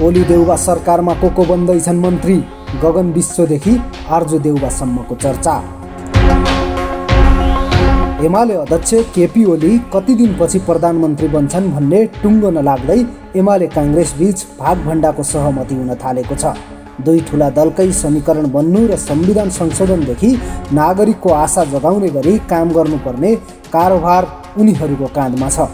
ओली देउबा सरकारमा को बन्दैछन् मन्त्री, गगन विश्वदेखि आर्जु देउबासम्मको चर्चा। एमाले अध्यक्ष केपी ओली कति दिनपछि प्रधानमन्त्री बन्छन् भन्ने टुङ्गो नलाग्दै एमाले काङ्ग्रेस बीच भागभण्डाको सहमति हुन थालेको छ। दुई ठुला दलकै समीकरण बन्नु र संविधान संशोधनदेखि नागरिकको आशा जगाउने गरी काम गर्नुपर्ने कारोबार उनीहरूको काँधमा छ।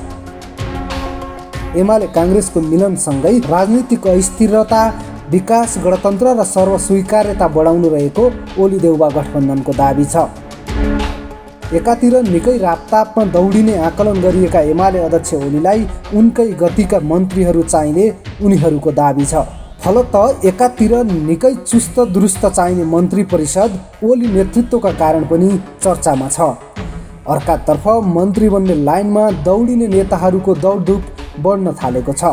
एमाले काङ्ग्रेसको मिलनसँगै राजनीतिक अस्थिरता, विकास, गणतन्त्र र सर्वस्वीकार्यता बढाउनु रहेको ओली देउबा गठबन्धनको दाबी छ। एकातिर निकै रापतापमा दौडिने आकलन गरिएका एमाले अध्यक्ष ओलीलाई उनकै गतिका मन्त्रीहरू चाहिने उनीहरूको दाबी छ। फलत एकातिर निकै चुस्त दुरुस्त चाहिने मन्त्री परिषद ओली नेतृत्वका कारण पनि चर्चामा छ। अर्कातर्फ मन्त्री बन्ने लाइनमा दौडिने नेताहरूको दौडधुप बढ्न थालेको छ।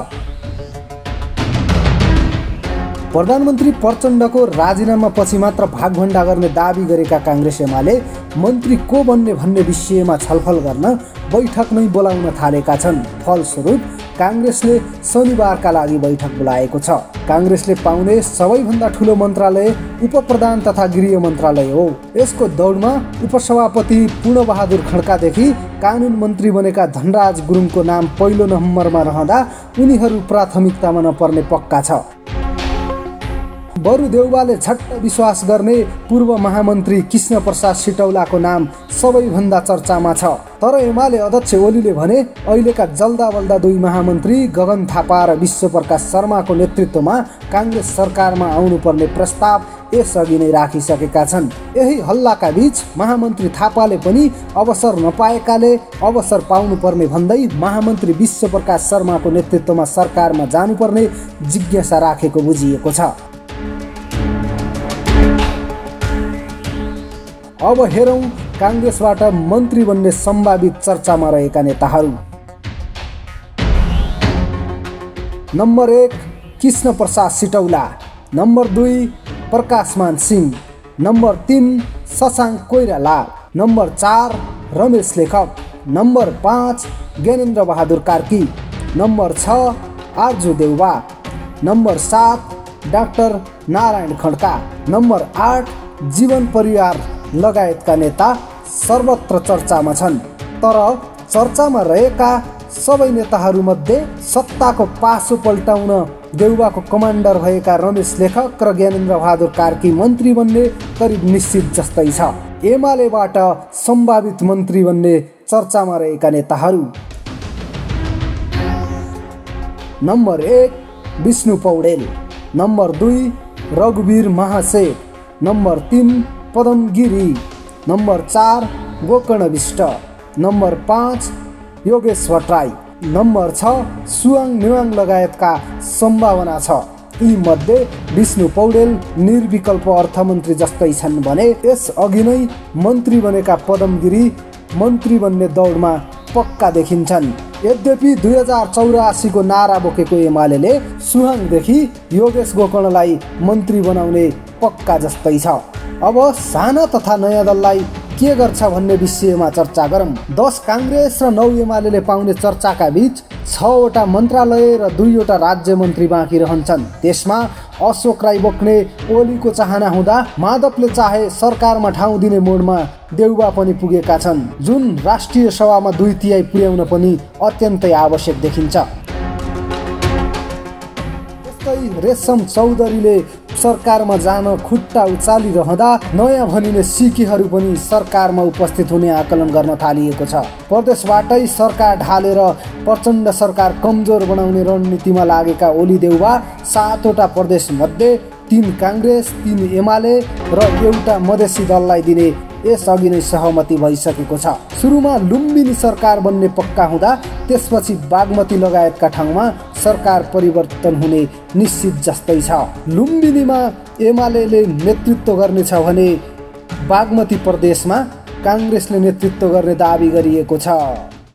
प्रधानमन्त्री प्रचण्डको राजीनामा पछि मात्र भागभण्डा गर्ने दाबी गरेका काङ्ग्रेस एमाले मन्त्री को बन्ने भन्ने विषयमा छलफल गर्न बैठक नै बोलाउन थालेका छन्। फलस्वरूप काङ्ग्रेसले शनिबारका लागि बैठक बोलाएको छ। काङ्ग्रेसले पाउने सबैभन्दा ठुलो मन्त्रालय उपप्रधान तथा गृह मन्त्रालय हो। यसको दौडमा उपसभापति पूर्णबहादुर खड्कादेखि कानुन मन्त्री बनेका धनराज गुरुङको नाम पहिलो नम्बरमा रहँदा उनीहरू प्राथमिकतामा नपर्ने पक्का छ। बरु देउबाले झट्ट विश्वास गर्ने पूर्व महामन्त्री कृष्ण प्रसाद सिटौलाको नाम सबैभन्दा चर्चामा छ। तर एमाले अध्यक्ष ओलीले भने अहिलेका जल्दा बल्दा दुई महामन्त्री गगन थापा र विश्वप्रकाश शर्माको नेतृत्वमा काङ्ग्रेस सरकारमा आउनुपर्ने प्रस्ताव यसअघि नै राखिसकेका छन्। यही हल्लाका बीच महामन्त्री थापाले पनि अवसर नपाएकाले अवसर पाउनुपर्ने भन्दै महामन्त्री विश्वप्रकाश शर्माको नेतृत्वमा सरकारमा जानुपर्ने जिज्ञासा राखेको बुझिएको छ। अब हेरौँ काङ्ग्रेसबाट मन्त्री बन्ने सम्भावित चर्चामा रहेका नेताहरू। Number 1 Krishna Prasad Sitaula, number 2 Prakashman Singh, number 3 Shashanka Koirala, number 4 Ramesh Lekhak, number 5 Gyanendra Bahadur Karki, number 6 Arzu Deuba, number 7 doctor Narayan Khadka, number 8 Jeevan परिवार लगायतका नेता सर्वत्र चर्चामा छन्। तर चर्चामा रहेका सबै नेताहरूमध्ये सत्ताको पासो पल्टाउन देउबाको कमान्डर भएका रमेश लेखक र ज्ञानेन्द्र बहादुर कार्की मन्त्री बन्ने करिब निश्चित जस्तै छ। एमालेबाट सम्भावित मन्त्री बन्ने चर्चामा रहेका नेताहरू: नम्बर 1 विष्णु पौडेल, नम्बर 2 रघुवीर Mahaseth, number 3 Padam Giri, number 4 Gokarna Bista, number 5 Yogesh Bhattarai, number 6 Suwang Newang लगायतका सम्भावना छ। यी मध्ये विष्णु पौडेल निर्विकल्प अर्थमन्त्री जस्तै छन् भने यसअघि नै मन्त्री बनेका पदम गिरी मन्त्री बन्ने दौडमा पक्का देखिन्छन्। यद्यपि 2084 को नारा बोकेको एमाले सुहाङदेखि योगेश गोकर्णलाई मन्त्री बनाउने पक्का जस्तै छ। अब साना तथा नयाँ दललाई के गर्छ भन्ने विषयमा चर्चा गरौँ। 10 काङ्ग्रेस र 9 एमाले पाउने चर्चाका बीच 6वटा मन्त्रालय र 2वटा राज्य मन्त्री बाँकी रहन्छन्। त्यसमा अशोक राई बोक्ने ओलीको चाहना हुँदा माधवले चाहे सरकारमा ठाउँ दिने मोडमा देउबा पनि पुगेका छन्, जुन राष्ट्रिय सभामा 2/3 पुर्याउन पनि अत्यन्तै आवश्यक देखिन्छ। त्यस्तै रेशम चौधरीले सरकारमा जान खुट्टा उचालिरहँदा नयाँ भनिने सिकेहरू पनि सरकारमा उपस्थित हुने आकलन गर्न थालिएको छ। प्रदेशबाटै सरकार ढालेर प्रचण्ड सरकार कमजोर बनाउने रणनीतिमा लागेका ओली देउबा 7वटा प्रदेशमध्ये 3 काङ्ग्रेस, 3 एमाले र एउटा मधेसी दललाई दिने यसअघि नै सहमति भइसकेको छ। सुरुमा लुम्बिनी सरकार बन्ने पक्का हुँदा त्यसपछि बागमती लगायतका ठाउँमा सरकार परिवर्तन हुने निश्चित जस्तै छ। लुम्बिनीमा एमाले नेतृत्व गर्नेछ भने बागमती प्रदेशमा काङ्ग्रेसले नेतृत्व गर्ने दाबी गरिएको छ।